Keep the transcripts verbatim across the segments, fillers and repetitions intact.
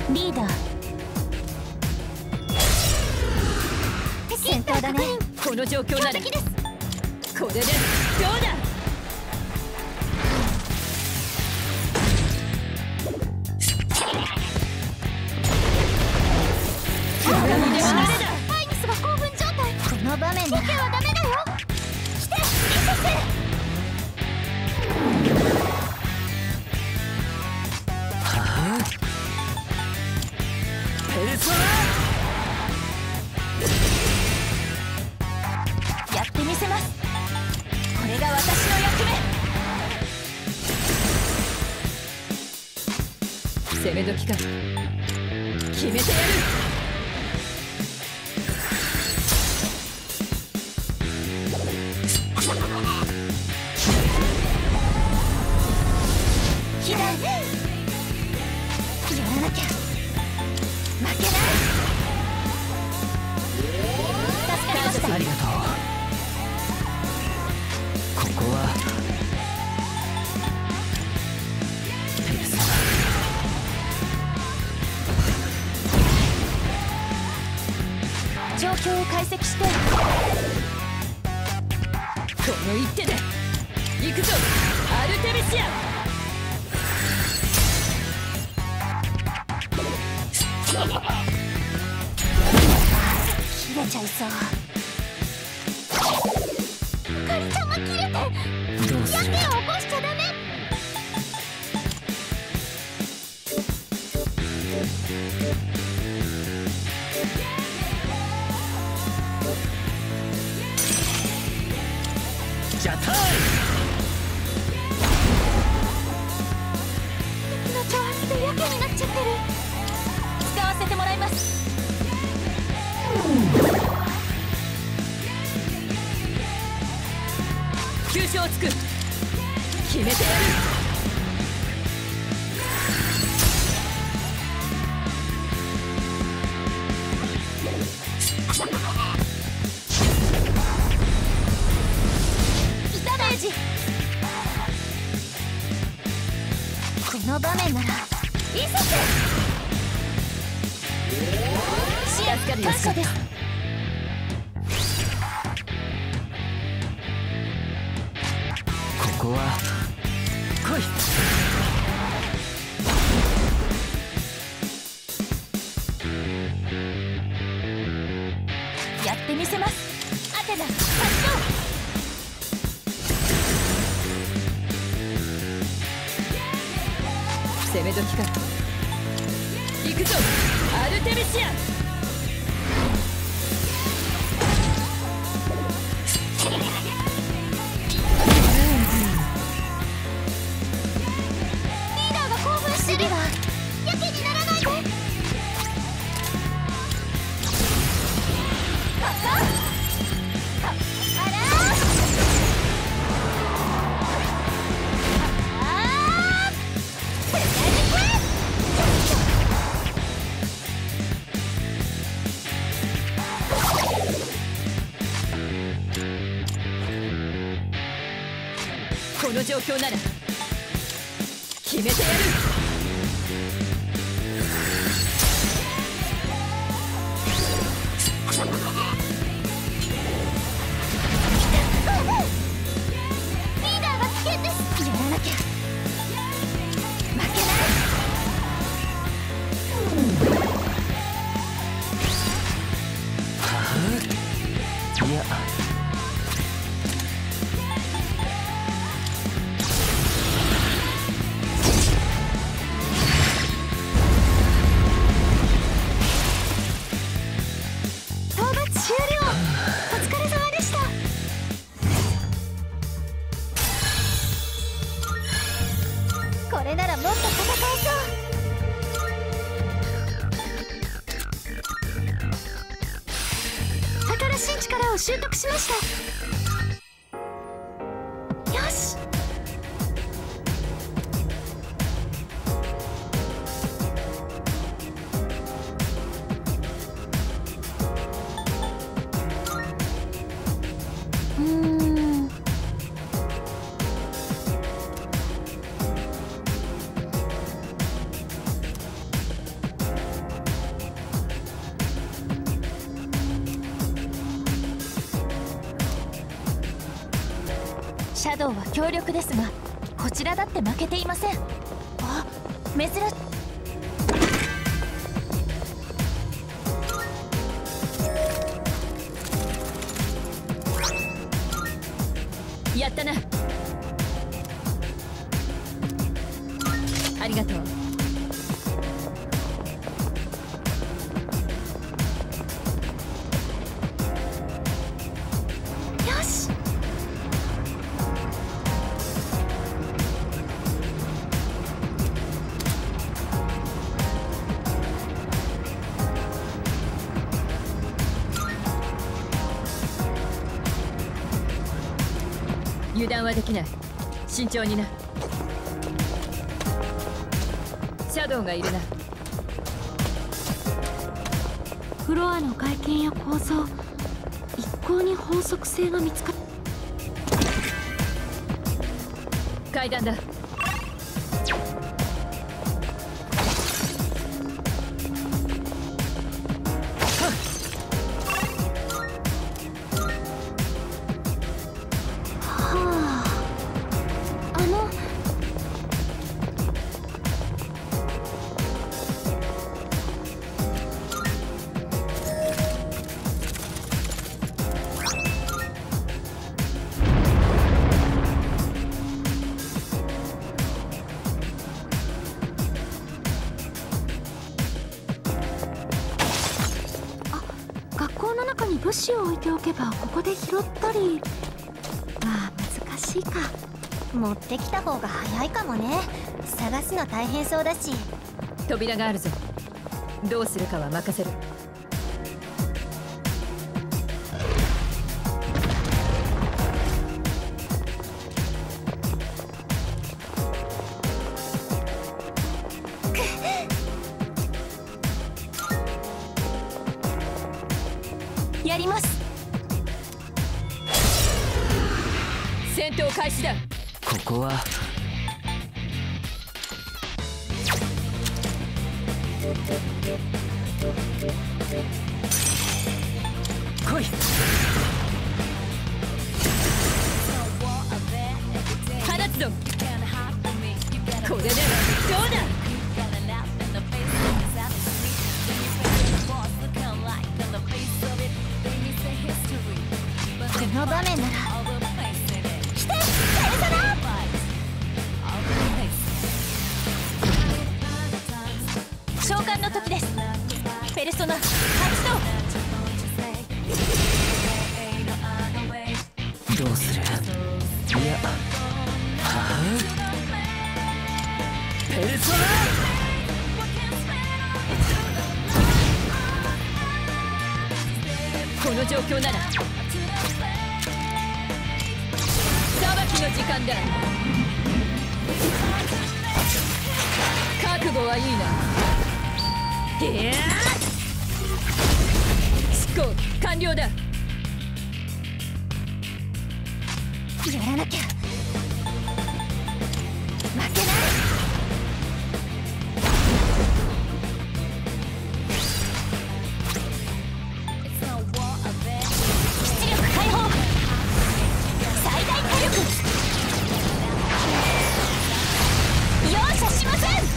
リーダー先頭だね。 この状況ならこれでどうだ。 ハイミスが興奮状態。この場面ならボケはダメだよ。来てリセス。 ペルソナやってみせます。これが私の役目。 攻め時か。決めてやる。 ひだいやらなきゃ負けない。助かりました。 ありがとう。ここはペルソナ。 状況を解析して。 この一手で行くぞアルテミシア。 切れちゃいそう。あかりちゃんが切れてどうする。 やけを起こしちゃダメ。 ジャタイ敵の挑発でやけになっちゃってる。使わせてもらいます。 急所をつく。決めてやる。 ダメージ。この場面ならリセス。支援感謝です。 ここは来い。 やってみせます。アテナ発動。 攻め時か。行くぞアルテミシア。 リーダーが興奮してるわ。やけにならないで。カッカあらあー世界的。 この状況なら決めてやる。 リーダーが危険です。やらなきゃ負けない。 いや討伐終了。お疲れ様でした。これならもっと戦えそう。新しい力を習得しました。よし。うーんャドウは強力ですが、こちらだって負けていません。あ、珍しい。やったな。ありがとう。よし。 油断はできない。慎重にな。シャドウがいるな。 フロアの外見や構造、一向に法則性が見つかっ階段だ。 物資を置いておけばここで拾ったり。まあ難しいか。 持ってきた方が早いかもね。探すの大変そうだし。 扉があるぞ。どうするかは任せる。 やります。 戦闘開始だ。 ここは来い。 放つぞ。これでどうだ。 この場面なら来て、ペルソナ。召喚の時です。ペルソナ発動。 どうする。いや、はあ、ペルソナ。 この状況なら裁きの時間だ。覚悟はいいな。いや執行完了だ。やらなきゃ。負けない。出力解放。最大火力。容赦しません。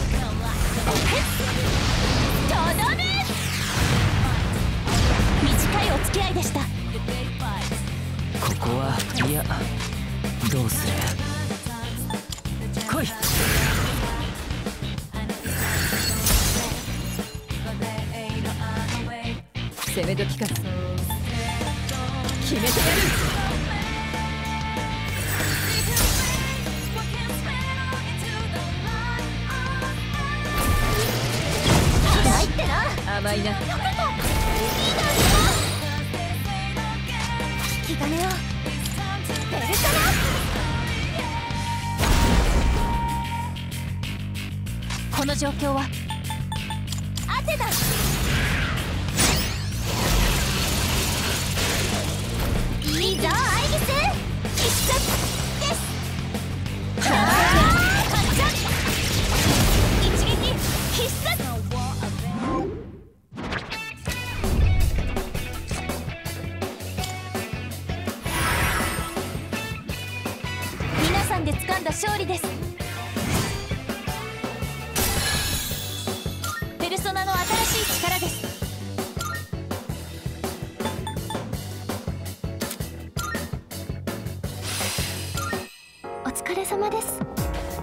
とどめ。短いお付き合いでした。 ここは、いや、どうする。来い。 攻め時か。決めてやる。 ないってな。 甘いな。 引き金を。ペルソナ。この状況はアテナ。いいぞアイギス。必殺です。一撃必殺。 勝利です。ペルソナの新しい力です。 お疲れ様です。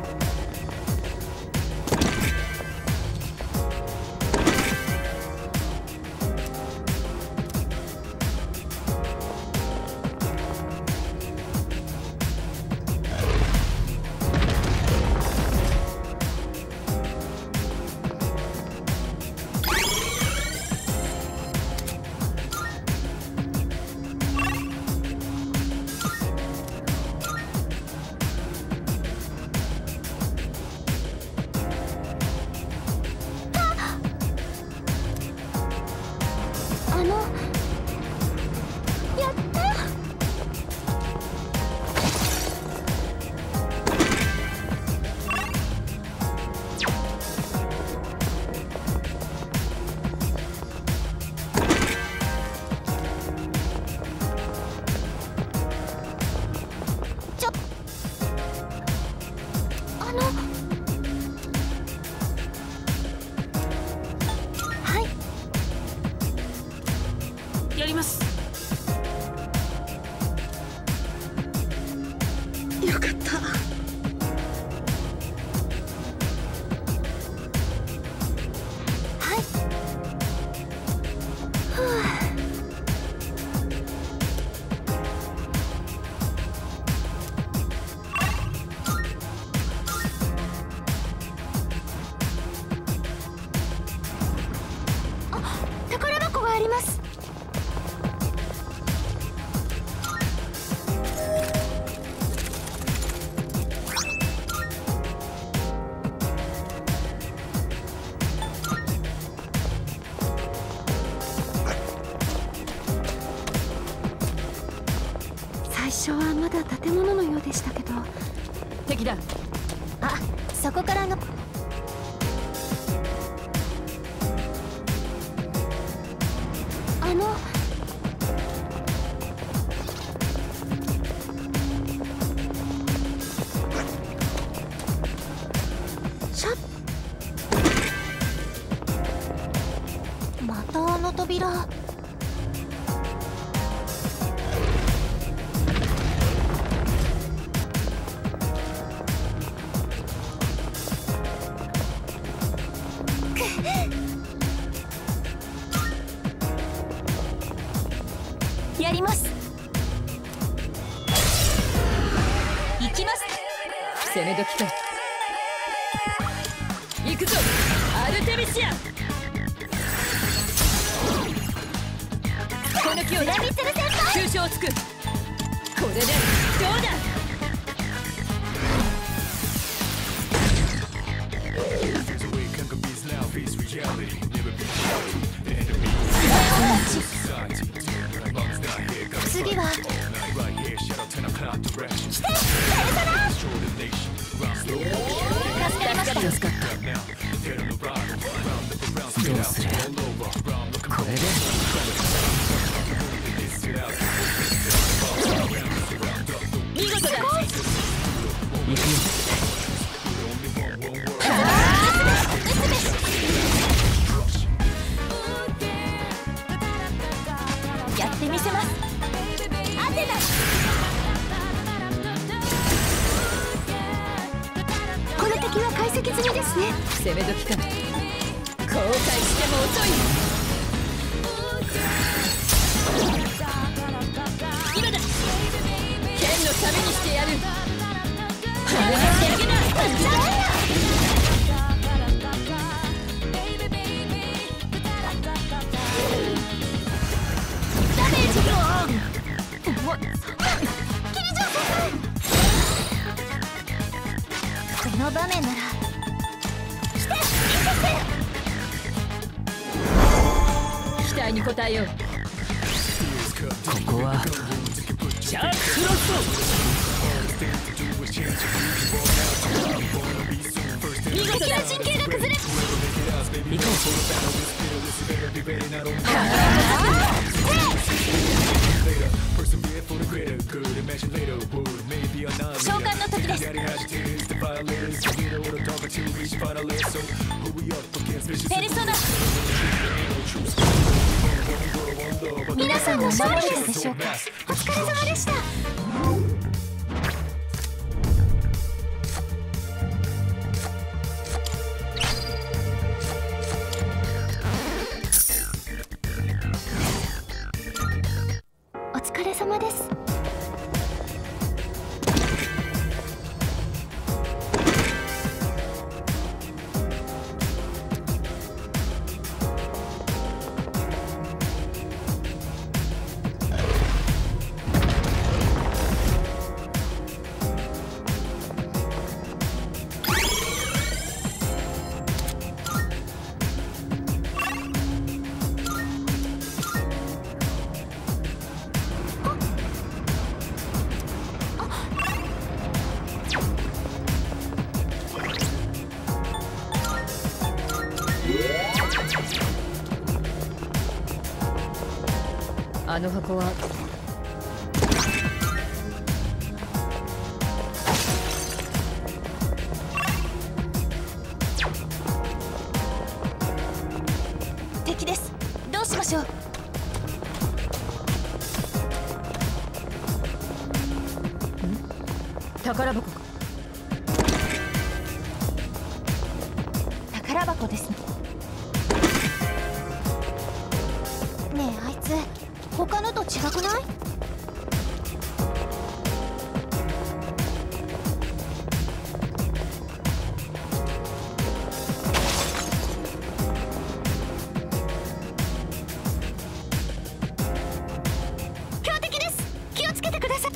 あの、やった。ちょ、あの、はい、 やります。 よかった。はい。ふう。あ、宝箱があります。最初はまだ建物のようでしたけど。 敵だ。 あ、そこからの。 あの、シャッ。 またあの扉。やります。行きます。 攻め時か。行くぞアルテミシア。この気をラミツル先輩。 急所をつく。これでどうだ。 次は来てペルソナ。助かりました。 助かった。 どうする。これで見事だ。 行くよ。 やってみせます。アテナ。 この敵は解析済みですね。 攻め時か。後悔しても遅い。今だ。剣のためにしてやる。離してあげな。 ダメージ。この場面なら。来て期待に応えよう。 ここはジャックフロスト。見事だ。 陣形が崩れ。 行こう。 あ召喚の時です。ペルソナ。 皆さんの勝利ですでしょうか。お疲れ様でした。お疲れ様です。 あの箱は敵です。どうしましょう。 宝箱か。 宝箱ですね。ねえあいつ他のと違くない？強敵です。気をつけてください。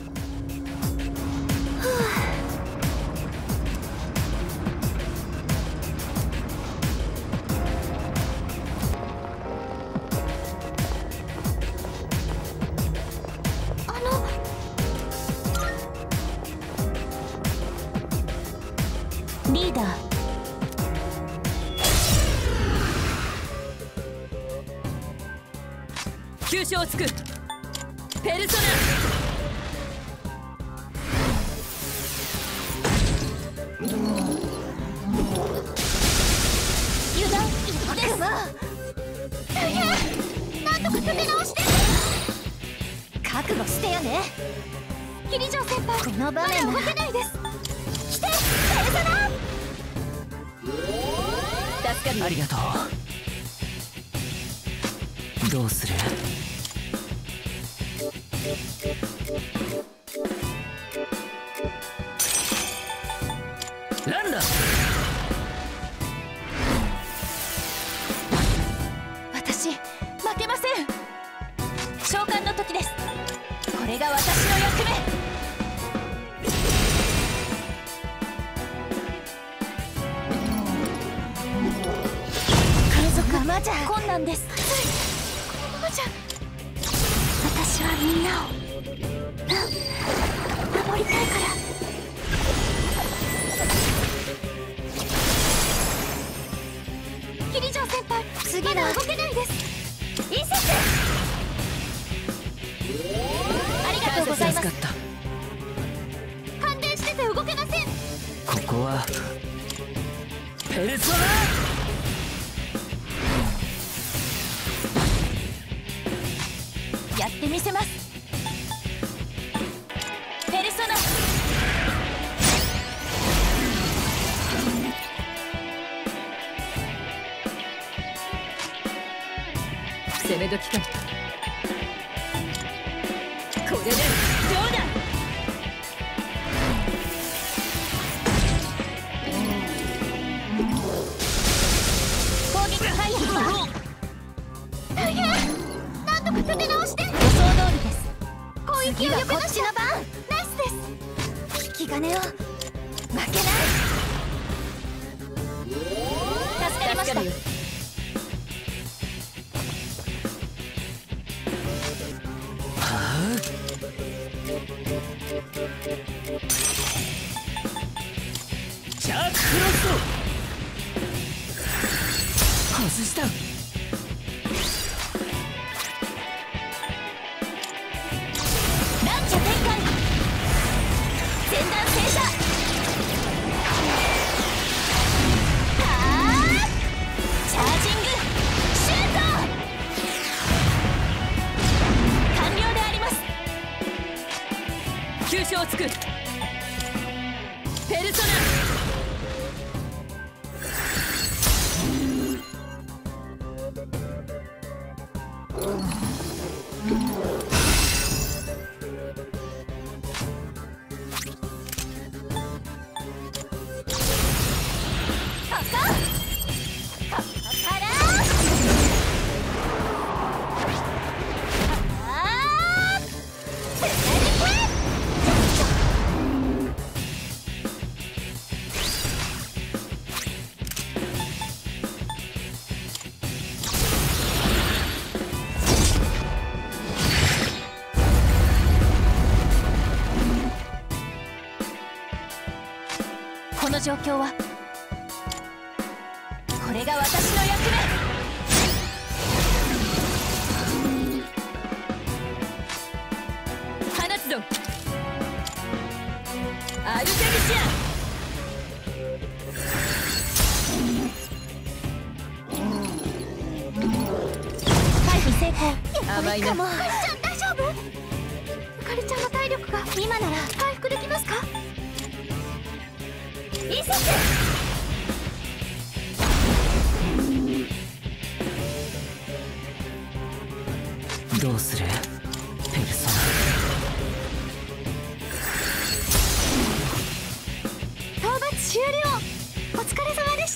リーダー、 急所をつく。ペルソナ。 油断一歩です。大変。なんとか立て直して。覚悟してよね。キリジョー先輩、この場面は動けないです。来て、ペルソナ。 助かる。 ありがとう。どうする？ランだ。 私負けません。召喚の時です。これが私の役目。 ママじゃ困難です。 ママじゃ私はみんなを、うん、守りたいから。キリジョー先輩、次はまだ動けないです。インセット。ありがとうございます。感電してて動けません。 ここはペルソナ。 やってみせます。ペルソナ。攻め時か。これでどうだ。攻撃回避は大変。なんとか立て直して。予想通りです。攻撃をよけなしの番。ナイスです。引き金を負けない。助かりました。 ジャックフロスト。外した。 ランチャ展開。 く。ペルソナ。この状況は、これが私の役目。放つぞ、アルテミシア。回避成功。甘いな。あかりちゃん大丈夫？あかりちゃんの体力が今なら回復できますか？いいセット。どうするペルソナ。討伐終了。お疲れ様でした。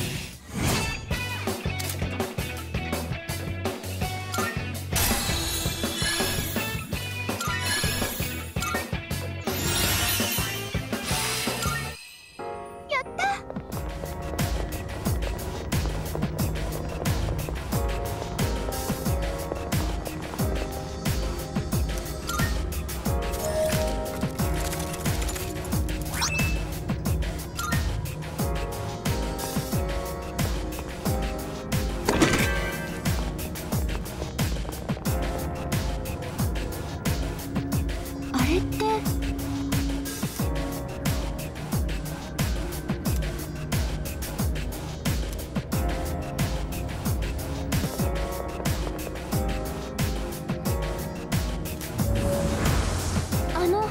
あれって。あの。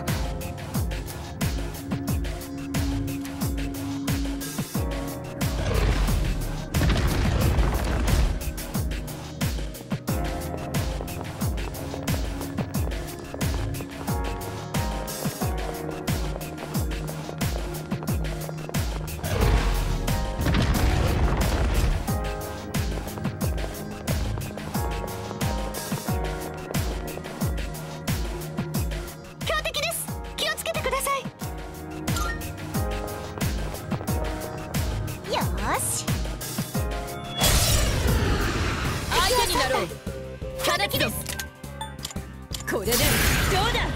相手になろう。カキです。これでどうだ。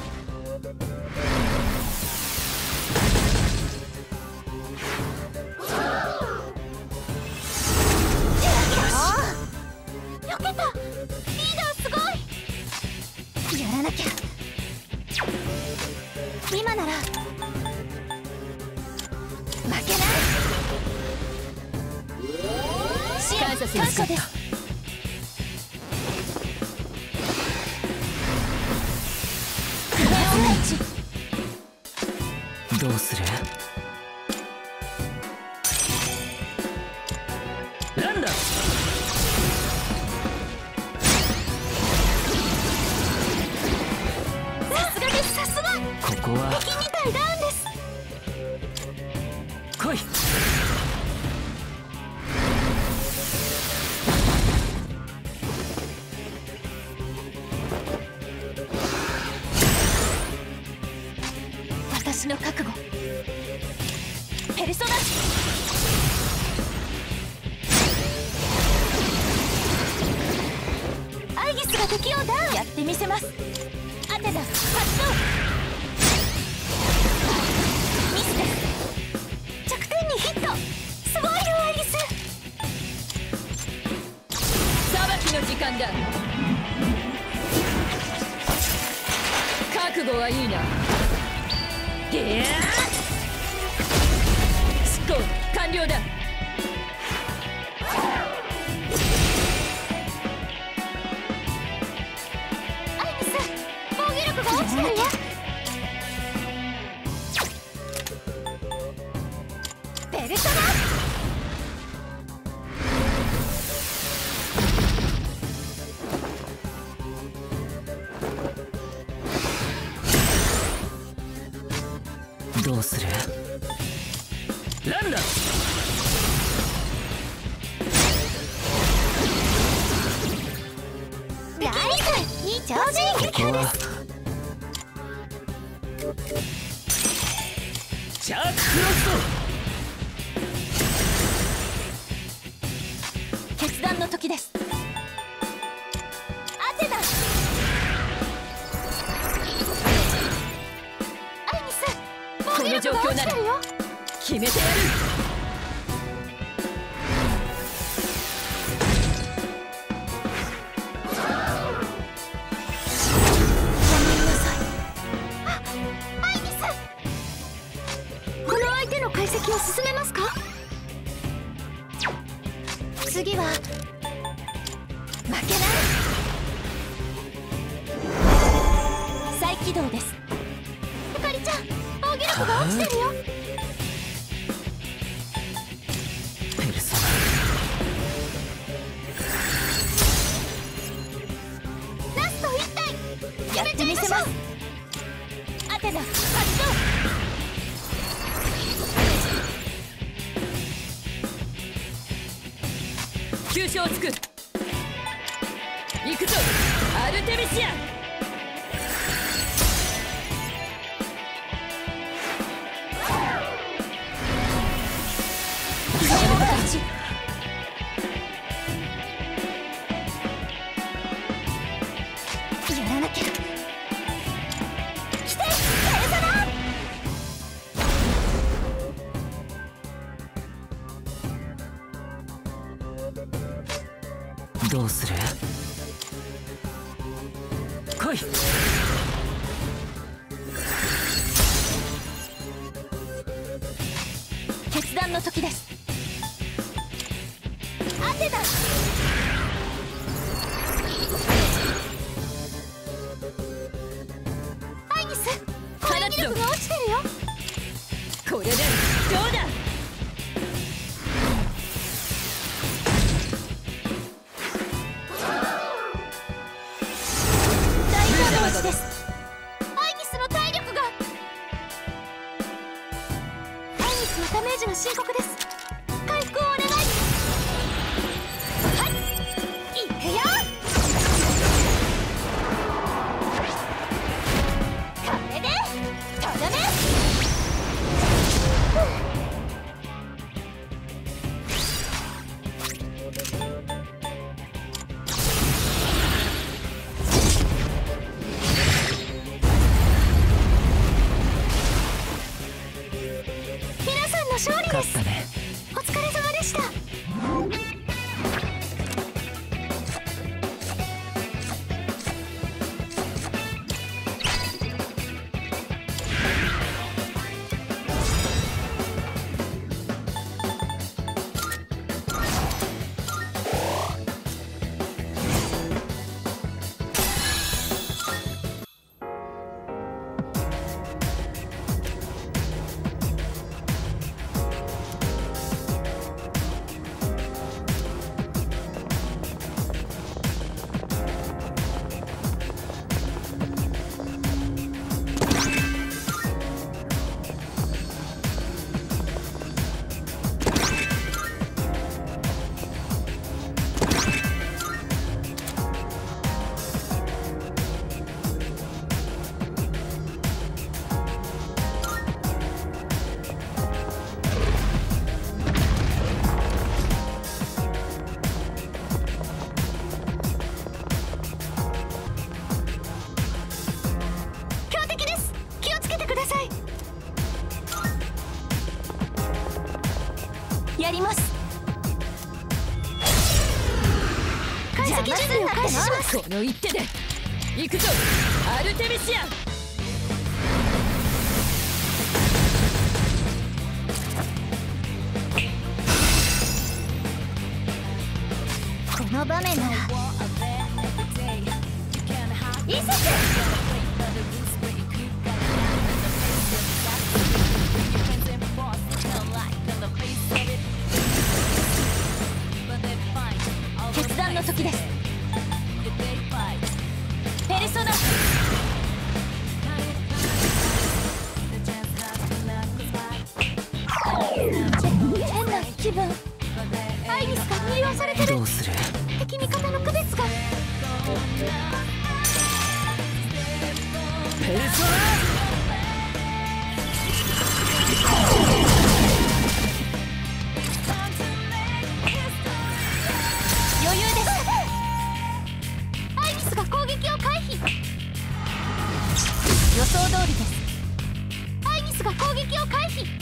よけた。リーダーすごい。やらなきゃ。今なら負けない。感謝します。感謝です。 どうする？ランダ。 さすがです。さすが。 ここは敵みたいダウンです。 来い。 私の覚悟。ペルソナ。アイギスが敵をダウン。やってみせます。アテナ発動。ミスです。着点にヒット。すごいよアイギス。裁きの時間だ。覚悟はいいな。ゲー執行完了だ。アイギス、防御力が落ちてるよ。 うする？ランだ。 ナイス、いい超人撃破です。 シャーククロスト。決断の時です。アテナ。アイニス、防御力が落ちてるよ。決めてやる。 解析を進めますか？ 次は負けない。 再起動です。ゆかりちゃん、防御力が落ちてるよ。 ペルソナ。ラストいち体やってみせます。アテナ発動。急所をつく。行くぞアルテミシア。 やらなきゃ。来て、ペルソナ。 どうする？来い。 決断の時です。アテナ。アイニス、攻撃力が落ちてるよ。これでどうだ。です。アイニスの体力が。アイニスのダメージが深刻です。回復をお願い。はい、いくよ。これでとどめ。勝利です。お疲れ様でした。やります。解析準備を開始します。この一手で行くぞアルテミシア。 この場面ならイセス。 決断の時です。ペルソナ。 されてる。 どうする？ 敵味方の区別が。 ペルソナ余裕です。アイリスが攻撃を回避。予想通りです。アイリスが攻撃を回避。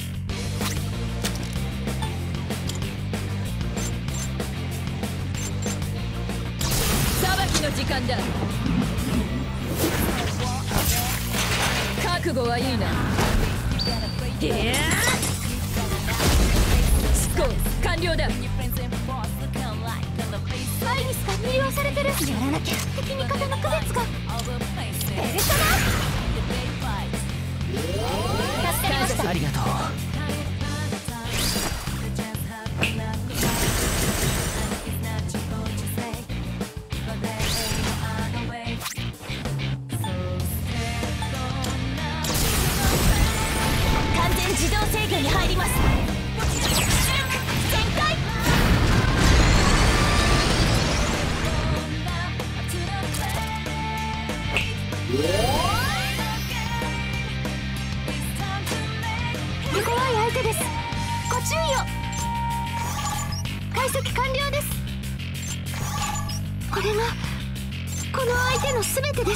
裁きの時間だ。覚悟はいいな。いや執行完了だ。 アイリスが魅了されてる。やらなきゃ。敵味方の区別が。ペルソナ助かりました。 ありがとう。 完全自動制御に入ります。全開。怖い相手です。ご注意を。解析完了です。これがこの相手の全てです。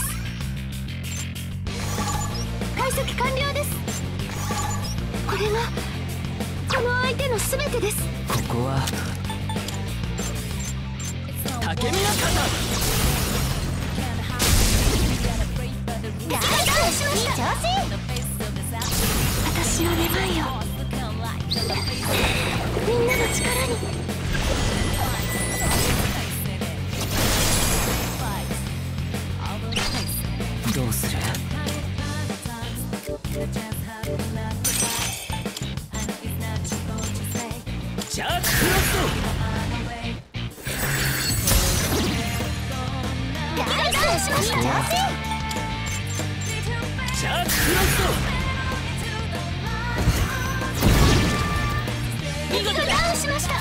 解析完了です。これがこの相手の全てです。 ここは竹宮方。 ガードしました。いい調子。私の出番よ。みんなの力に。 どうする？ジャックフロスト。ガードしました。 ジャックフロスト。 見事ダウンしました。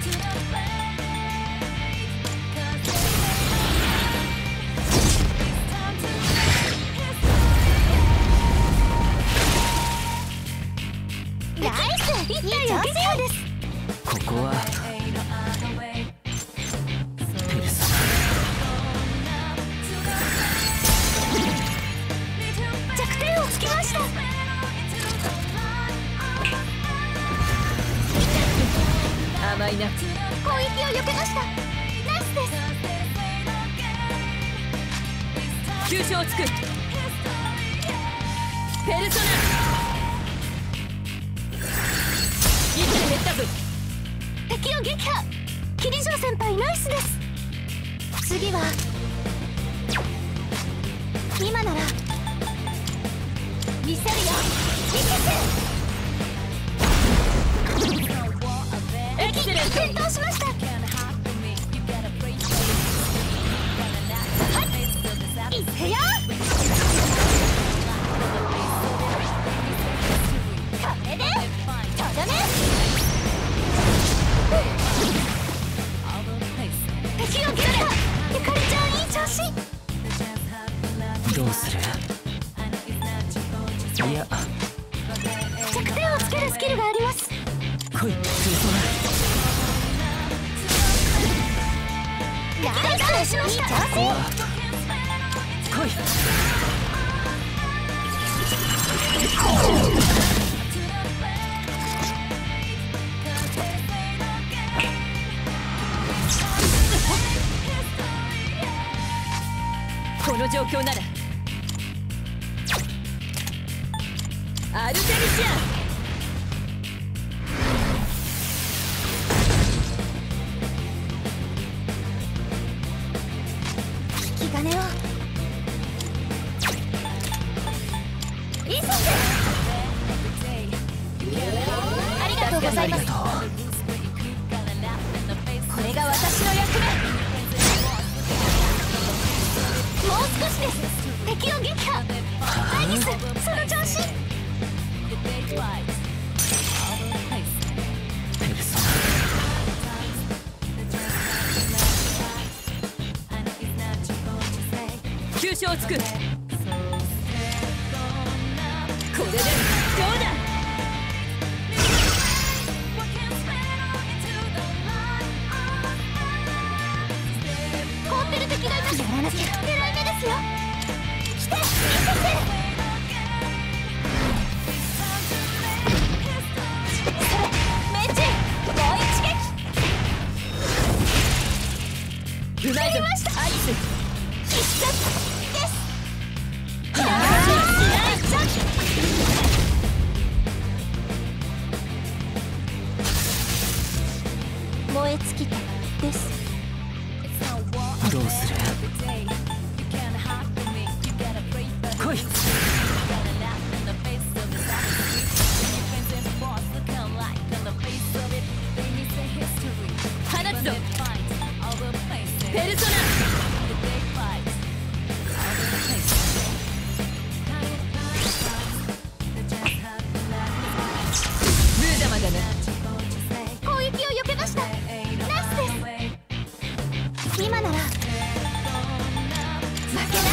ナイス。一体を撃破です。 ここはペルソナ弱点をつきました。 甘いな。 攻撃を避けました。ナイスです。 急所をつく。ペルソナ一体減ったぞ。 敵を撃破。キリジョー先輩ナイスです。次は今なら見せるよ。見せて。 エクセレント。 転倒しました。はいいくよ。これでとどめ。敵を撃破。ゆかりちゃんいい調子。 どうする？いや弱点をつけるスキルがあります。 来いペルソナ。 ガードしました。 ここは来い。 この状況ならアルテミシア。 引き金を急いで。ありがとうございます。これが私の役目。もう少しです。敵を撃破。アイリスその調子。 ペルソナ。 急所をつく。これでどうだ。凍ってる敵がいます。やらなきゃ。狙い目ですよ。来て、見せて。命中。もう一撃。うまいぞアリス。必殺です。ナイス。燃え尽きたです。 どうする。来い。放つぞペルソナ。ムーダマだな。 攻撃を避けました。ナイスです。今なら負けない。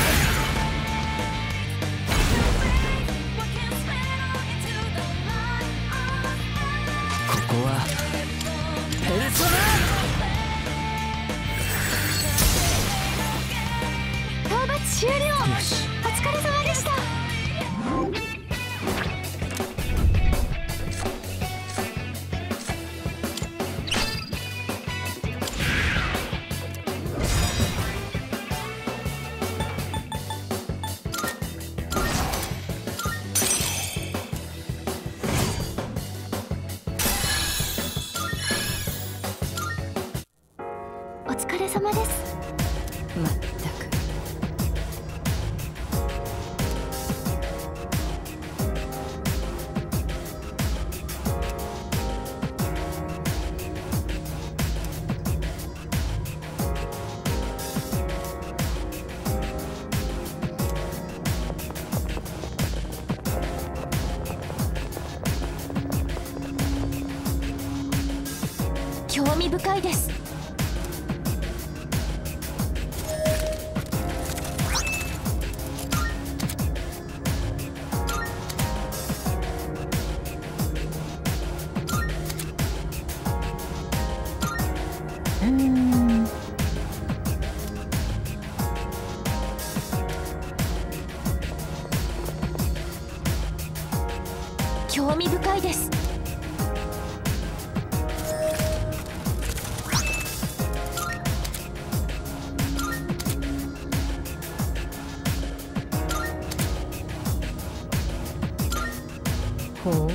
ここはペルソナ。 討伐終了。 よし。 お疲れ様でした。お疲れ様です。 まったく。 興味深いです。 うーん。 興味深いです。 ほう。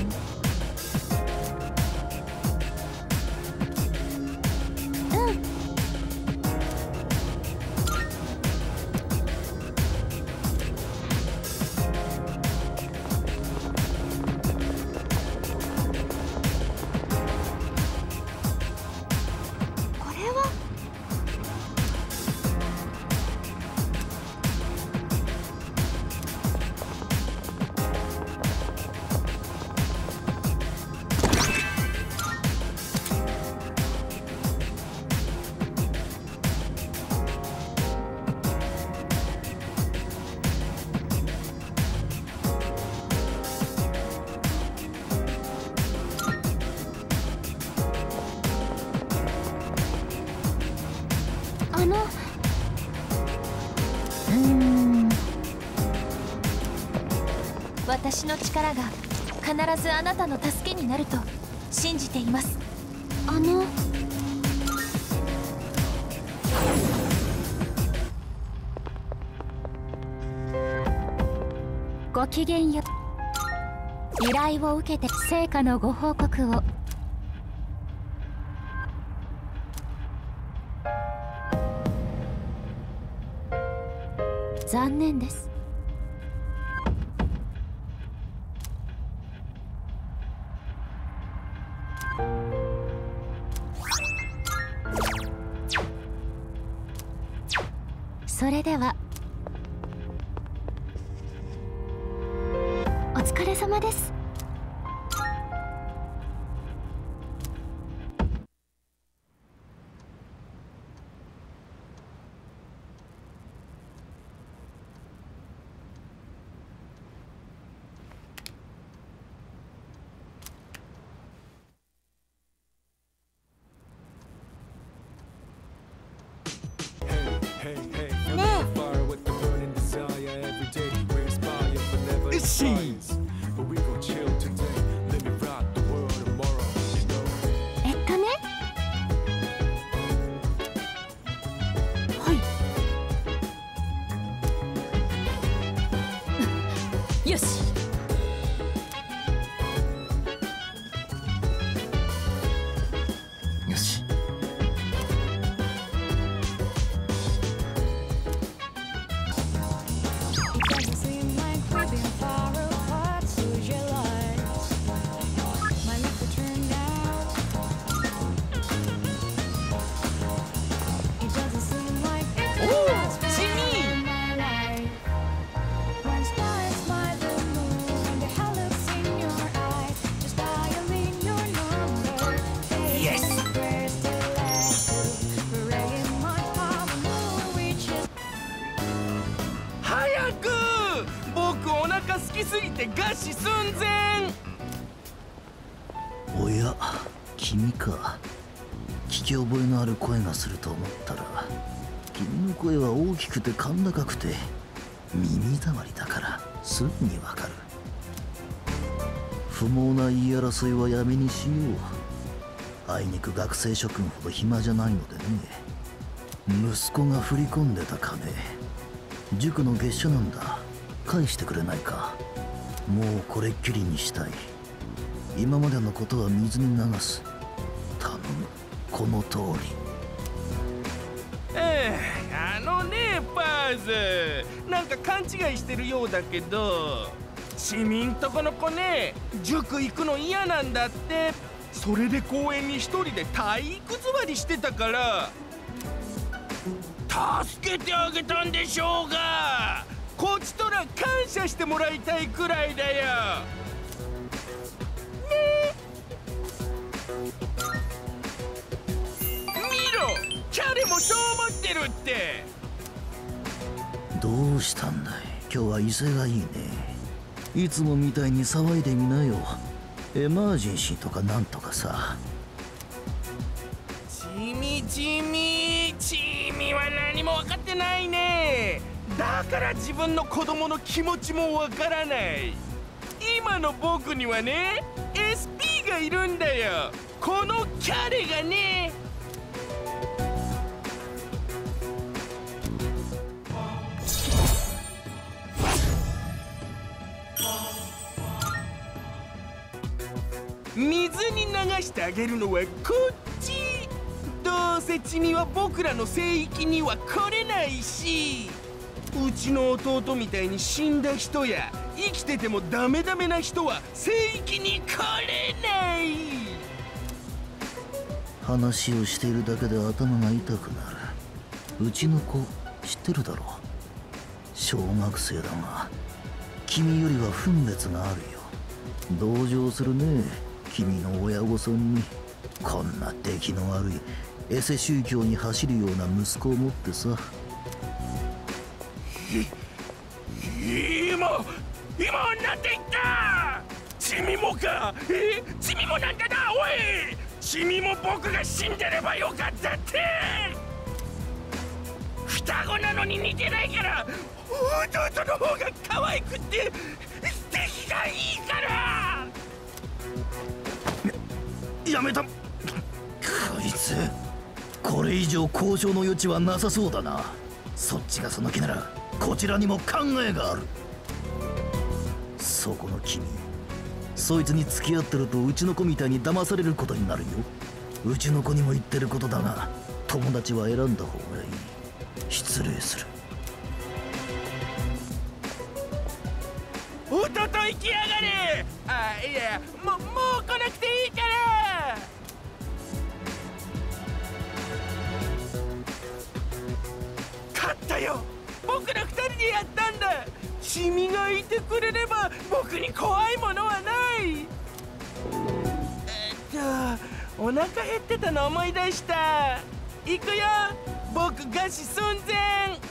これはあのうーん。 私の力が必ずあなたの助けになると信じています。 あの。ごきげんよう。依頼を受けて成果のご報告を。残念です。それではお疲れ様です。 ねえ。しえっとね。はい。よし。 よし。 早く。僕お腹空きすぎて餓死寸前。 おや、君か。聞き覚えのある声がすると思ったら、君の声は大きくて甲高くて耳障りだからすぐにわかる。不毛な言い争いはやめにしよう。あいにく学生諸君ほど暇じゃないのでね。息子が振り込んでた金、塾の月謝なんだ。返してくれないか。もうこれっきりにしたい。今までのことは水に流す。頼む、この通り。 ええ、あのねパーズ、なんか勘違いしてるようだけど、市民とこの子ね、塾行くの嫌なんだって。それで公園に一人で体育座りしてたから助けてあげたんでしょうが、こっちとら感謝してもらいたいくらいだよ。ね。見ろ、キャレもそう思ってるって。 どうしたんだい、今日は威勢がいいね。いつもみたいに騒いでみなよ。エマージェンシーとかなんとかさ。 チミチミチミは何も分かってないね。だから自分の子供の気持ちも分からない。今の僕にはね エスピー がいるんだよ。このキャレがね。水に流してあげるのはこっち。どうせチミは僕らの聖域には来れないし、うちの弟みたいに死んだ人や生きててもダメダメな人は聖域に来れない。 話をしているだけで頭が痛くなる。うちの子知ってるだろう。小学生だが君よりは分別があるよ。同情するね、君の親御さんに。こんな出来の悪いエセ宗教に走るような息子を持ってさ。 今今なんて言った。チミもか。え、チミもなんだな。おい、チミも僕が死んでればよかったって。双子なのに似てないから弟の方が可愛くって出来がいいから。 やめた。こいつこれ以上交渉の余地はなさそうだな。そっちがその気ならこちらにも考えがある。そこの君、そいつに付き合ってるとうちの子みたいに騙されることになるよ。うちの子にも言ってることだが、友達は選んだ方がいい。失礼する。 弟行きやがれ。あ、いや、ももう来なくていいから。勝ったよ。僕ら二人でやったんだ。君がいてくれれば僕に怖いものはない。えっとお腹減ってたの思い出した。行くよ、僕餓死寸前。